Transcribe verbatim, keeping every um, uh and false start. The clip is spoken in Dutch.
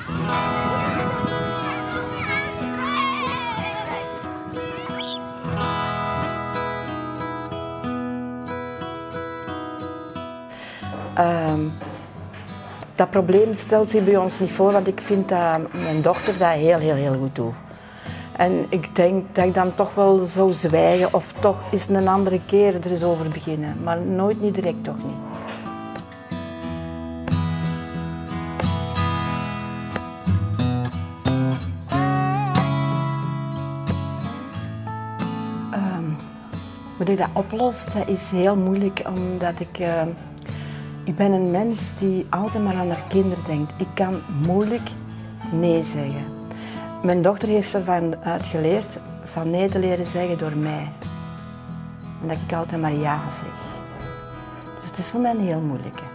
Uh, dat probleem stelt zich bij ons niet voor, want ik vind dat mijn dochter dat heel, heel, heel goed doet. En ik denk dat ik dan toch wel zou zwijgen of toch eens een andere keer er eens over beginnen. Maar nooit niet direct, toch niet. Um, hoe ik dat oplos, dat is heel moeilijk, omdat ik... Uh, Ik ben een mens die altijd maar aan haar kinderen denkt. Ik kan moeilijk nee zeggen. Mijn dochter heeft ervan uitgeleerd van nee te leren zeggen door mij. En dat ik altijd maar ja zeg. Dus het is voor mij een heel moeilijke.